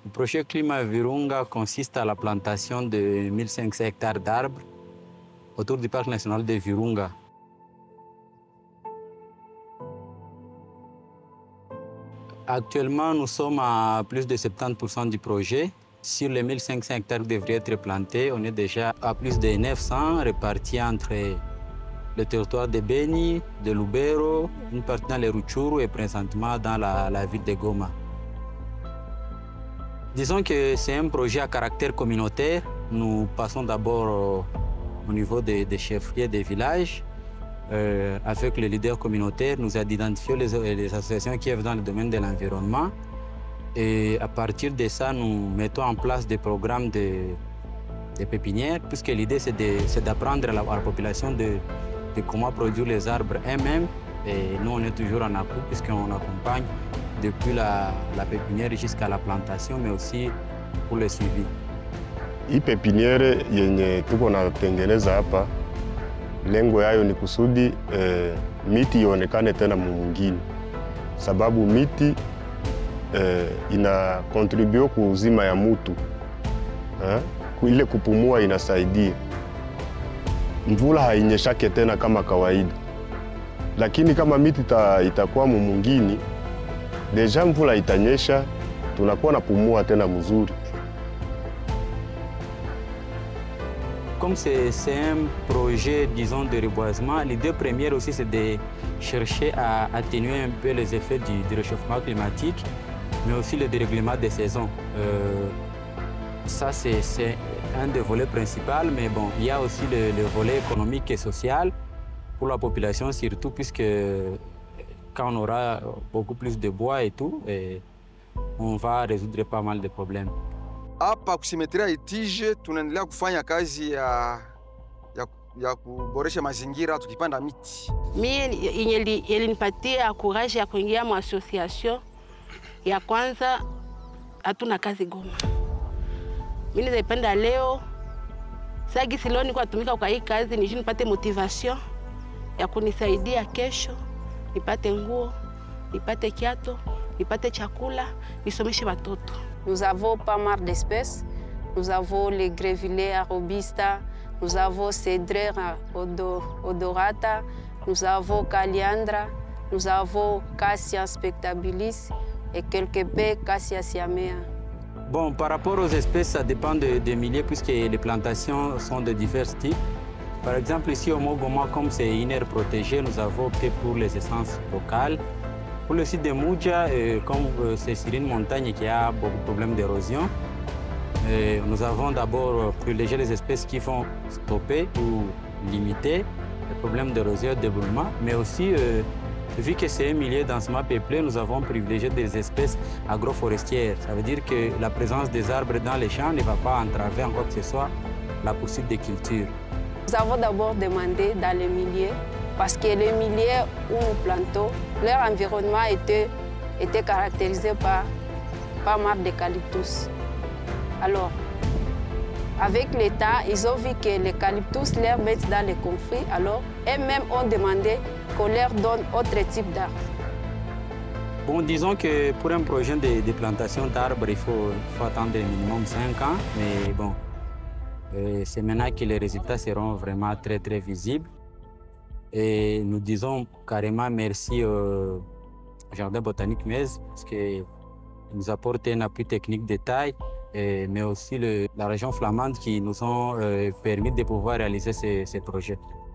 Le projet Climat Virunga consiste à la plantation de 1500 hectares d'arbres autour du parc national de Virunga. Actuellement, nous sommes à plus de 70% du projet. Sur les 1500 hectares qui devraient être plantés, on est déjà à plus de 900 répartis entre le territoire de Beni, de Lubero, une partie dans les Rutshuru et présentement dans la ville de Goma. Disons que c'est un projet à caractère communautaire. Nous passons d'abord au niveau des chefferiers des villages. Avec les leaders communautaires, nous identifions les associations qui œuvrent dans le domaine de l'environnement. Et à partir de ça, nous mettons en place des programmes de pépinières, puisque l'idée, c'est d'apprendre à la population de comment produire les arbres eux-mêmes. Et nous, on est toujours en appui, puisqu'on accompagne depuis la pépinière jusqu'à la plantation, mais aussi pour le suivi. Hii pepiniere yenye tuko natengeneza hapa, lengo yayo ni kusudi miti ionekane tena mwingine, sababu miti ina contribue ku uzima ya mtu, ile kupumua inasaidia. Mvula hainyeshake tena kama kawaida, lakini kama miti itakuwa mwingine, deja mvula itanyesha, tunakuwa na pumua tena mzuri. Comme c'est un projet, disons, de reboisement, l'idée première aussi, c'est de chercher à atténuer un peu les effets du réchauffement climatique, mais aussi le dérèglement des saisons. Ça, c'est un des volets principaux, mais bon, il y a aussi le volet économique et social pour la population surtout, puisque quand on aura beaucoup plus de bois et tout, on va résoudre pas mal de problèmes. Hapa kusimetria Itije tunaendelea kufanya kazi ya kuboresha mazingira tukipanda miti. Mimi ilinipatia courage ya kuingia mu association ya kwanza, hatuna kazi Goma. Mimi nilipenda leo sagi siloni kwa tumika kwa hii kazi nije nipate motivation ya kunisaidia kesho, nipate nguo, nipate kiato, nipate chakula, nisomeshe watoto. Nous avons pas mal d'espèces. Nous avons les grevillés robusta, nous avons cédrère odorata, nous avons caliandra, nous avons cassia spectabilis et quelque peu cassia siamea. Bon, par rapport aux espèces, ça dépend des milieux puisque les plantations sont de divers types. Par exemple, ici au Mogoma, comme c'est une aire protégée, nous avons opté pour les essences locales. Pour le site de Moudja, comme c'est sur une montagne qui a beaucoup de problèmes d'érosion, nous avons d'abord privilégié les espèces qui vont stopper ou limiter les problèmes d'érosion et de d'éboulement, mais aussi, vu que c'est un milieu densément peuplé, nous avons privilégié des espèces agroforestières. Ça veut dire que la présence des arbres dans les champs ne va pas entraver en quoi que ce soit la poursuite des cultures. Nous avons d'abord demandé dans les milieux, parce que les milieux où nous plantons, leur environnement était caractérisé par pas mal d'eucalyptus. Alors, avec le temps, ils ont vu que l'eucalyptus leur met dans les conflits, alors eux-mêmes ont demandé qu'on leur donne autre type d'arbres. Bon, disons que pour un projet de plantation d'arbres, il faut attendre minimum 5 ans, mais bon, c'est maintenant que les résultats seront vraiment très visibles. Et nous disons carrément merci au Jardin botanique Metz parce qu'il nous apporte un appui technique de taille, mais aussi la région flamande qui nous ont permis de pouvoir réaliser ces projets.